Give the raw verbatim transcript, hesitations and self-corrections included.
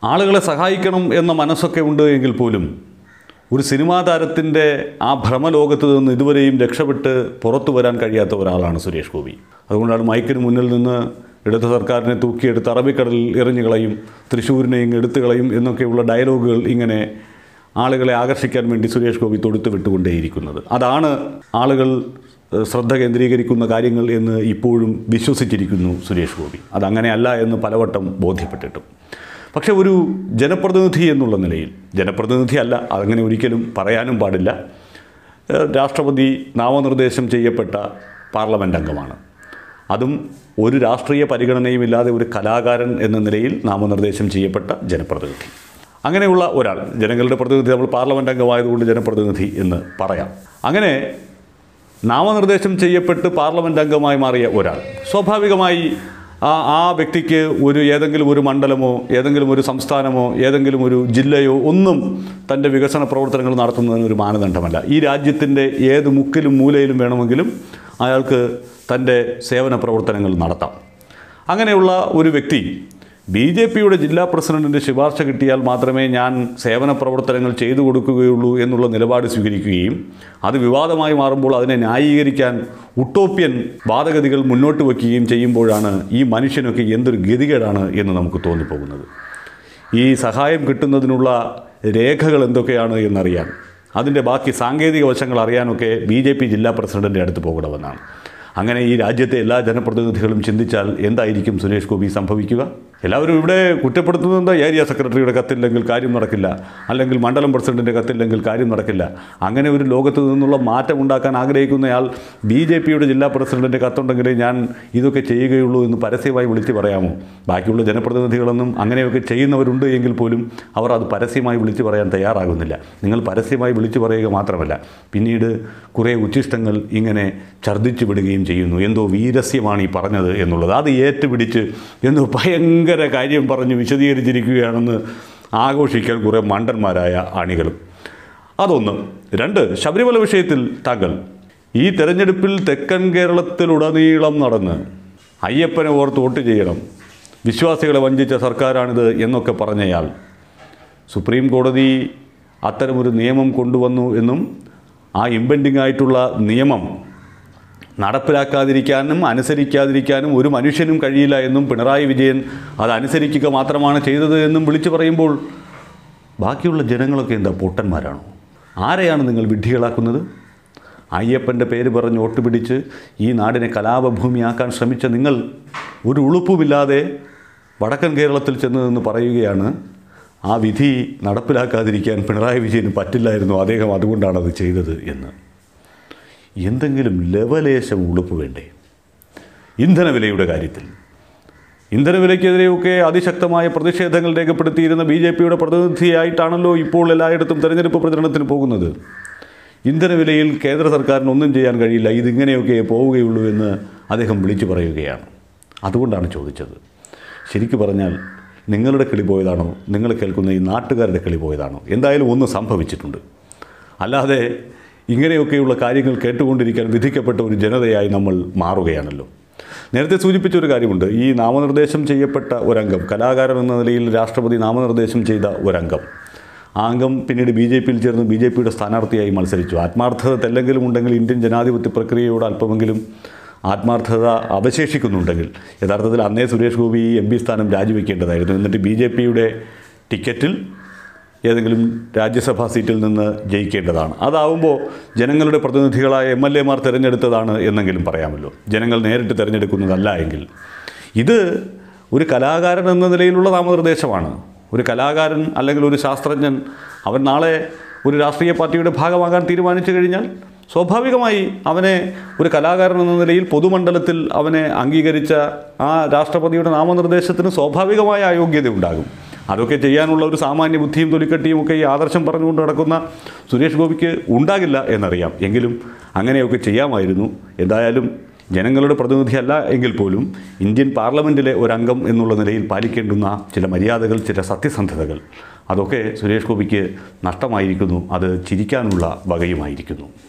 ആളുകളെ സഹായിക്കണം എന്ന മനസ്സൊക്കെ ഉണ്ട് എങ്കിൽ പോലും ഒരു സിനിമാ താരത്തിൻ്റെ ആ ഭ്രമലോകത്ത് നിന്ന് ഇതുവരെയും രക്ഷപ്പെട്ട് പുറത്തു വരാൻ കഴിയാത്ത ഒരാളാണ് സുരേഷ് ഗോപി. അതുകൊണ്ടാണ് മൈക്കിന് മുന്നിൽ നിന്ന് ഇടത് സർക്കാരിനെ തൂക്കിയെടുത്ത് അറബിക്കടലിൽ എറിഞ്ഞുകളയും, തൃശ്ശൂരിനെ ഇങ്ങ് എടുത്തുകളയും എന്നൊക്കെയുള്ള ഡയലോഗുകൾ ഇങ്ങനെ ആളുകളെ ആകർഷിക്കാൻ വേണ്ടി സുരേഷ് ഗോപി തൊടുത്ത് വിട്ടുകൊണ്ടേയിരിക്കുന്നത്. അതാണ് ആളുകൾ ശ്രദ്ധ കേന്ദ്രീകരിക്കുന്ന കാര്യങ്ങൾ എന്ന് ഇപ്പോഴും വിശ്വസിച്ചിരിക്കുന്നു സുരേഷ് ഗോപി. അതങ്ങനെയല്ല എന്ന് പലവട്ടം ബോധ്യപ്പെട്ടിട്ടും. പക്ഷേ ഒരു ജനപ്രതിനിധി എന്നുള്ള നിലയിൽ, ജനപ്രതിനിധി അല്ല, അതങ്ങനെ ഒരിക്കലും പറയാനും പാടില്ല, രാഷ്ട്രപതി നാമനിർദ്ദേശം ചെയ്യപ്പെട്ട പാർലമെൻ്റ് അംഗമാണ്. അതും ഒരു രാഷ്ട്രീയ പരിഗണനയുമില്ലാതെ ഒരു കലാകാരൻ എന്ന നിലയിൽ നാമനിർദ്ദേശം ചെയ്യപ്പെട്ട ജനപ്രതിനിധി. അങ്ങനെയുള്ള ഒരാൾ, ജനങ്ങളുടെ പ്രതിനിധി, നമ്മൾ പാർലമെൻ്റ് അംഗമായതുകൊണ്ട് ജനപ്രതിനിധി എന്ന് പറയാം. അങ്ങനെ നാമനിർദ്ദേശം ചെയ്യപ്പെട്ട് പാർലമെൻ്റ് അംഗമായി മാറിയ ഒരാൾ സ്വാഭാവികമായി ആ ആ വ്യക്തിക്ക് ഒരു ഏതെങ്കിലും ഒരു മണ്ഡലമോ ഏതെങ്കിലും ഒരു സംസ്ഥാനമോ ഏതെങ്കിലും ഒരു ജില്ലയോ ഒന്നും തൻ്റെ വികസന പ്രവർത്തനങ്ങൾ നടത്തുന്നതിന് ഒരു മാനദണ്ഡമല്ല. ഈ രാജ്യത്തിൻ്റെ ഏത് മുക്കിലും മൂലയിലും വേണമെങ്കിലും അയാൾക്ക് തൻ്റെ സേവന പ്രവർത്തനങ്ങൾ നടത്താം. അങ്ങനെയുള്ള ഒരു വ്യക്തി ബി ജെ പിയുടെ ജില്ലാ പ്രസിഡൻറ്റിൻ്റെ ശുപാർശ കിട്ടിയാൽ മാത്രമേ ഞാൻ സേവന പ്രവർത്തനങ്ങൾ ചെയ്തു കൊടുക്കുകയുള്ളൂ എന്നുള്ള നിലപാട് സ്വീകരിക്കുകയും അത് വിവാദമായി മാറുമ്പോൾ അതിനെ ന്യായീകരിക്കാൻ ഉട്ടോപ്യൻ വാദഗതികൾ മുന്നോട്ട് വയ്ക്കുകയും ചെയ്യുമ്പോഴാണ് ഈ മനുഷ്യനൊക്കെ എന്തൊരു ഗതികേടാണ് എന്ന് നമുക്ക് തോന്നിപ്പോകുന്നത്. ഈ സഹായം കിട്ടുന്നതിനുള്ള രേഖകൾ എന്തൊക്കെയാണ് എന്നറിയാൻ, അതിൻ്റെ ബാക്കി സാങ്കേതിക വശങ്ങൾ അറിയാനൊക്കെ ബി ജെ പി ജില്ലാ പ്രസിഡൻറ്റിൻ്റെ അടുത്ത് പോകണമെന്നാണ്. അങ്ങനെ ഈ രാജ്യത്തെ എല്ലാ ജനപ്രതിനിധികളും ചിന്തിച്ചാൽ എന്തായിരിക്കും സുരേഷ് ഗോപി സംഭവിക്കുക? എല്ലാവരും ഇവിടെ കുറ്റപ്പെടുത്തുന്നത് എന്താ? ഏരിയ സെക്രട്ടറിയുടെ കത്തില്ലെങ്കിൽ കാര്യം നടക്കില്ല, അല്ലെങ്കിൽ മണ്ഡലം പ്രസിഡൻറ്റിൻ്റെ കത്തില്ലെങ്കിൽ കാര്യം നടക്കില്ല. അങ്ങനെ ഒരു ലോകത്ത് നിന്നുള്ള മാറ്റം ഉണ്ടാക്കാൻ ആഗ്രഹിക്കുന്നയാൾ ബി ജെ പിയുടെ ജില്ലാ പ്രസിഡൻറ്റിൻ്റെ കത്തുണ്ടെങ്കിലേ ഞാൻ ഇതൊക്കെ ചെയ്യുകയുള്ളൂ എന്ന് പരസ്യമായി വിളിച്ച് പറയാമോ? ബാക്കിയുള്ള ജനപ്രതിനിധികളൊന്നും അങ്ങനെയൊക്കെ ചെയ്യുന്നവരുണ്ട് എങ്കിൽ പോലും അവർ അത് പരസ്യമായി വിളിച്ച് പറയാൻ തയ്യാറാകുന്നില്ല. നിങ്ങൾ പരസ്യമായി വിളിച്ചു പറയുക മാത്രമല്ല, പിന്നീട് കുറേ ഉച്ഛിഷ്ടങ്ങൾ ഇങ്ങനെ ഛർദ്ദിച്ചു വിടുകയും ചെയ്യുന്നു. എന്തോ വീരസ്യമാണ് ഈ പറഞ്ഞത് എന്നുള്ളത് അത് ഏറ്റുപിടിച്ച് എന്തോ ഭയങ്കര കാര്യം പറഞ്ഞ് വിശദീകരിച്ചിരിക്കുകയാണെന്ന് ആഘോഷിക്കാൻ കുറേ മണ്ടന്മാരായ അണികളും. അതൊന്ന്. രണ്ട്, ശബരിമല വിഷയത്തിൽ താങ്കൾ ഈ തെരഞ്ഞെടുപ്പിൽ തെക്കൻ കേരളത്തിലുടനീളം നടന്ന് അയ്യപ്പനെ ഓർത്ത് വോട്ട് ചെയ്യണം, വിശ്വാസികളെ വഞ്ചിച്ച സർക്കാരാണിത് എന്നൊക്കെ പറഞ്ഞയാൾ സുപ്രീം കോടതി അത്തരമൊരു നിയമം കൊണ്ടുവന്നു എന്നും ആ ഇംപെൻഡിംഗ് ആയിട്ടുള്ള നിയമം നടപ്പിലാക്കാതിരിക്കാനും അനുസരിക്കാതിരിക്കാനും ഒരു മനുഷ്യനും കഴിയില്ല എന്നും പിണറായി വിജയൻ അതനുസരിക്കുക മാത്രമാണ് ചെയ്തത് എന്നും വിളിച്ചു പറയുമ്പോൾ ബാക്കിയുള്ള ജനങ്ങളൊക്കെ എന്താ പൊട്ടന്മാരാണോ? ആരെയാണ് നിങ്ങൾ വിഡ്ഢികളാക്കുന്നത്? അയ്യപ്പൻ്റെ പേര് പറഞ്ഞ് വോട്ട് പിടിച്ച് ഈ നാടിനെ കലാപഭൂമിയാക്കാൻ ശ്രമിച്ച നിങ്ങൾ ഒരു ഉളുപ്പുമില്ലാതെ വടക്കൻ കേരളത്തിൽ ചെന്ന് നിന്ന് പറയുകയാണ് ആ വിധി നടപ്പിലാക്കാതിരിക്കാൻ പിണറായി വിജയന് പറ്റില്ലായിരുന്നു, അദ്ദേഹം അതുകൊണ്ടാണ് അത് ചെയ്തത് എന്ന്. എന്തെങ്കിലും ലവലേശം ഉളുപ്പ് വേണ്ടേ? ഇന്ധനവിലയുടെ കാര്യത്തിൽ ഇന്ധനവിലയ്ക്കെതിരെയൊക്കെ അതിശക്തമായ പ്രതിഷേധങ്ങൾ രേഖപ്പെടുത്തിയിരുന്ന ബി ജെ പിയുടെ പ്രതിനിധിയായിട്ടാണല്ലോ ഇപ്പോൾ എല്ലായിടത്തും തെരഞ്ഞെടുപ്പ് പ്രചരണത്തിന് പോകുന്നത്. ഇന്ധനവിലയിൽ കേന്ദ്ര സർക്കാരിന് ഒന്നും ചെയ്യാൻ കഴിയില്ല, ഇതിങ്ങനെയൊക്കെ പോവുകയുള്ളൂ എന്ന് അദ്ദേഹം വിളിച്ചു പറയുകയാണ്. അതുകൊണ്ടാണ് ചോദിച്ചത്. ശരിക്കു പറഞ്ഞാൽ നിങ്ങളുടെ കിളി പോയതാണോ, നിങ്ങൾ കേൾക്കുന്ന ഈ നാട്ടുകാരുടെ കിളി പോയതാണോ? എന്തായാലും ഒന്ന് സംഭവിച്ചിട്ടുണ്ട്. അല്ലാതെ ഇങ്ങനെയൊക്കെയുള്ള കാര്യങ്ങൾ കേട്ടുകൊണ്ടിരിക്കാൻ വിധിക്കപ്പെട്ട ഒരു ജനതയായി നമ്മൾ മാറുകയാണല്ലോ. നേരത്തെ സൂചിപ്പിച്ച ഒരു കാര്യമുണ്ട്. ഈ നാമനിർദ്ദേശം ചെയ്യപ്പെട്ട ഒരംഗം, കലാകാരൻ എന്ന നിലയിൽ രാഷ്ട്രപതി നാമനിർദ്ദേശം ചെയ്ത ഒരംഗം, ആ അംഗം പിന്നീട് ബി ജെ പിയിൽ ചേർന്ന് ബി ജെ പിയുടെ സ്ഥാനാർത്ഥിയായി മത്സരിച്ചു. ആത്മാർത്ഥത തെല്ലെങ്കിലും ഉണ്ടെങ്കിൽ, ഇന്ത്യൻ ജനാധിപത്യ പ്രക്രിയയോട് അല്പമെങ്കിലും ആത്മാർത്ഥത അവശേഷിക്കുന്നുണ്ടെങ്കിൽ യഥാർത്ഥത്തിൽ അന്നേ സുരേഷ് ഗോപി എം പി സ്ഥാനം രാജിവെക്കേണ്ടതായിരുന്നു. എന്നിട്ട് ബി ജെ പിയുടെ ടിക്കറ്റിൽ ഏതെങ്കിലും രാജ്യസഭാ സീറ്റിൽ നിന്ന് ജയിക്കേണ്ടതാണ്. അതാവുമ്പോൾ ജനങ്ങളുടെ പ്രതിനിധികളായ എം എൽ എമാർ തിരഞ്ഞെടുത്തതാണ് എന്നെങ്കിലും പറയാമല്ലോ, ജനങ്ങൾ നേരിട്ട് തിരഞ്ഞെടുക്കുന്നതല്ല എങ്കിൽ. ഇത് ഒരു കലാകാരൻ എന്ന നിലയിലുള്ള നാമനിർദ്ദേശമാണ്. ഒരു കലാകാരൻ അല്ലെങ്കിൽ ഒരു ശാസ്ത്രജ്ഞൻ അവൻ നാളെ ഒരു രാഷ്ട്രീയ പാർട്ടിയുടെ ഭാഗമാകാൻ തീരുമാനിച്ചു കഴിഞ്ഞാൽ സ്വാഭാവികമായി അവനെ ഒരു കലാകാരൻ എന്ന നിലയിൽ പൊതുമണ്ഡലത്തിൽ അവനെ അംഗീകരിച്ച ആ രാഷ്ട്രപതിയുടെ നാമനിർദ്ദേശത്തിന് സ്വാഭാവികമായ അയോഗ്യത ഉണ്ടാകും. അതൊക്കെ ചെയ്യാനുള്ള ഒരു സാമാന്യ ബുദ്ധിയും തൊലിക്കട്ടിയും ഒക്കെ ഈ ആദർശം പറഞ്ഞുകൊണ്ട് നടക്കുന്ന സുരേഷ് ഗോപിക്ക് ഉണ്ടാകില്ല എന്നറിയാം. എങ്കിലും അങ്ങനെയൊക്കെ ചെയ്യാമായിരുന്നു. എന്തായാലും ജനങ്ങളുടെ പ്രതിനിധിയല്ല എങ്കിൽ പോലും ഇന്ത്യൻ പാർലമെൻറ്റിലെ ഒരംഗം എന്നുള്ള നിലയിൽ പാലിക്കേണ്ടുന്ന ചില മര്യാദകൾ, ചില സത്യസന്ധതകൾ, അതൊക്കെ സുരേഷ് ഗോപിക്ക് നഷ്ടമായിരിക്കുന്നു. അത് ചിരിക്കാനുള്ള വകയുമായിരിക്കുന്നു.